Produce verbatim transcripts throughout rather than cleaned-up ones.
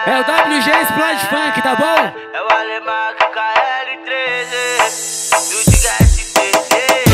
É o W G Explode Funk, tá bom? É o Alemão K L treze e o Diga S T C.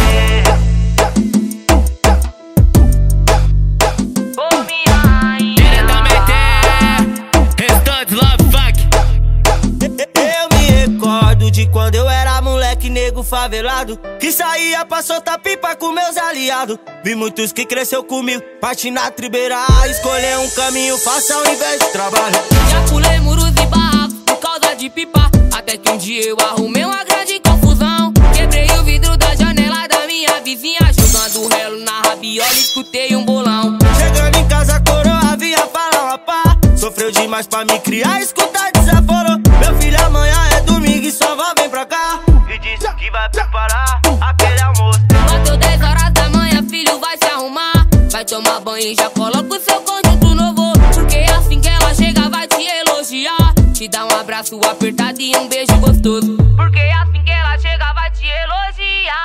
Ô minha rainha, diretamente Restantes Love Funk. eu me recordo de quando eu era moleque nego favelado, que saía pra soltar pipa com meus aliados. Vi muitos que cresceu comigo, parte na tribeira, escolher um caminho fácil ao invés de trabalho. Já pulei muros e barracos por causa de pipa, até que um dia eu arrumei uma grande confusão. Quebrei o vidro da janela da minha vizinha, jogando relo na rabiola, escutei um bolão. Chegando em casa a coroa vinha falar rapá, sofreu demais pra me criar, escutar desaforou. Meu filho amanhã é domingo e só vó vem pra cá e disse que vai preparar aquele almoço. Bateu dez horas da manhã, filho vai se arrumar, vai tomar banho e já coloca o seu conjunto novo, porque assim que ela chega vai te elogiar, te dar um abraço apertado e um beijo gostoso, porque assim que ela chega vai te elogiar.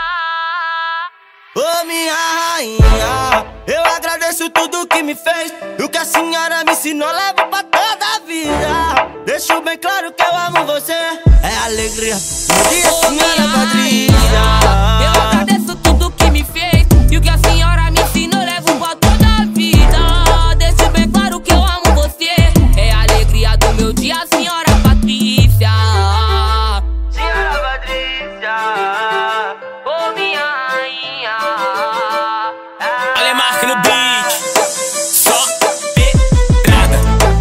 Ô minha rainha, eu agradeço tudo que me fez, e o que a senhora me ensinou levo pra toda a vida. Deixo bem claro que eu amo você, é alegria. Bom dia, senhora Patrícia. Eu agradeço tudo que me fez, e o que a senhora me ensinou levo pra toda a vida. Deixo bem claro que eu amo você, é a alegria do meu dia, senhora Patrícia. Senhora Patrícia, Ô minha rainha, Alemão no beat, só pedrada.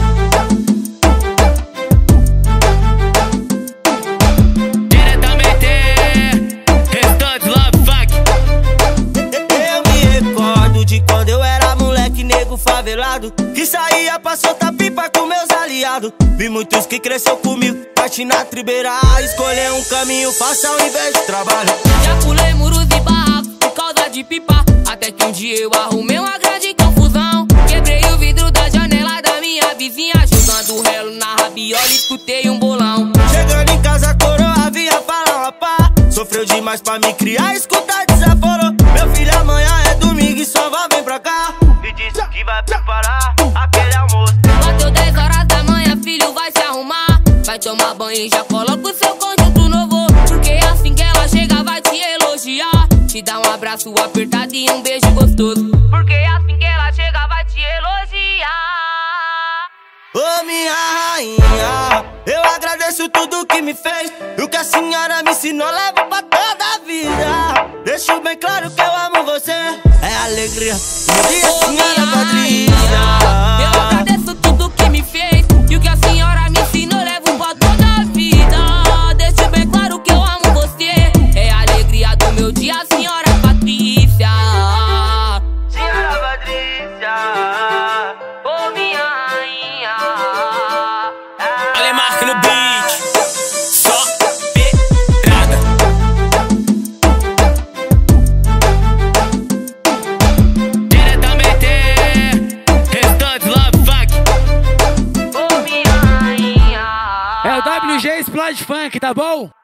Diretamente Restantes Love Funk. eu me recordo de quando eu era moleque nego favelado, que saía pra soltar pipa com meus aliados. Vi muitos que cresceu comigo, parte na tribeira, escolher um caminho fácil ao invés de trabalho. já pulei muros e barracos por causa de pipa, até que um dia eu arrumei uma grande confusão. Quebrei o vidro da janela da minha vizinha, jogando relo na rabiola, escutei um bolão. Chegando em casa a coroa vinha falar rapá, sofreu demais pra me criar, escutar desaforou. Meu filho amanhã é domingo e só vó vem pra cá e disse que vai preparar aquele almoço. Bateu dez horas da manhã, filho vai se arrumar, vai tomar banho e já coloca o seu conjunto novo, porque assim que ela chega vai te elogiar, te dar um abraço apertado e um beijo gostoso, porque assim que ela chega vai te elogiar. Ô minha rainha, eu agradeço tudo que me fez, e o que a senhora me ensinou levo pra toda a vida. Deixo bem claro que eu amo você, é alegria. Bom dia, Ô minha senhora rainha, eu Patrícia. agradeço tudo que me fez, e o que a senhora me ensinou levo pra toda a vida. Deixo bem claro que eu amo você, é a alegria do meu dia, senhora Patrícia. Senhora Patrícia, Ô minha rainha, Alemão no beat, só pedrada. Diretamente Restantes Love Funk. ô minha rainha. É o W G Explode Funk, tá bom?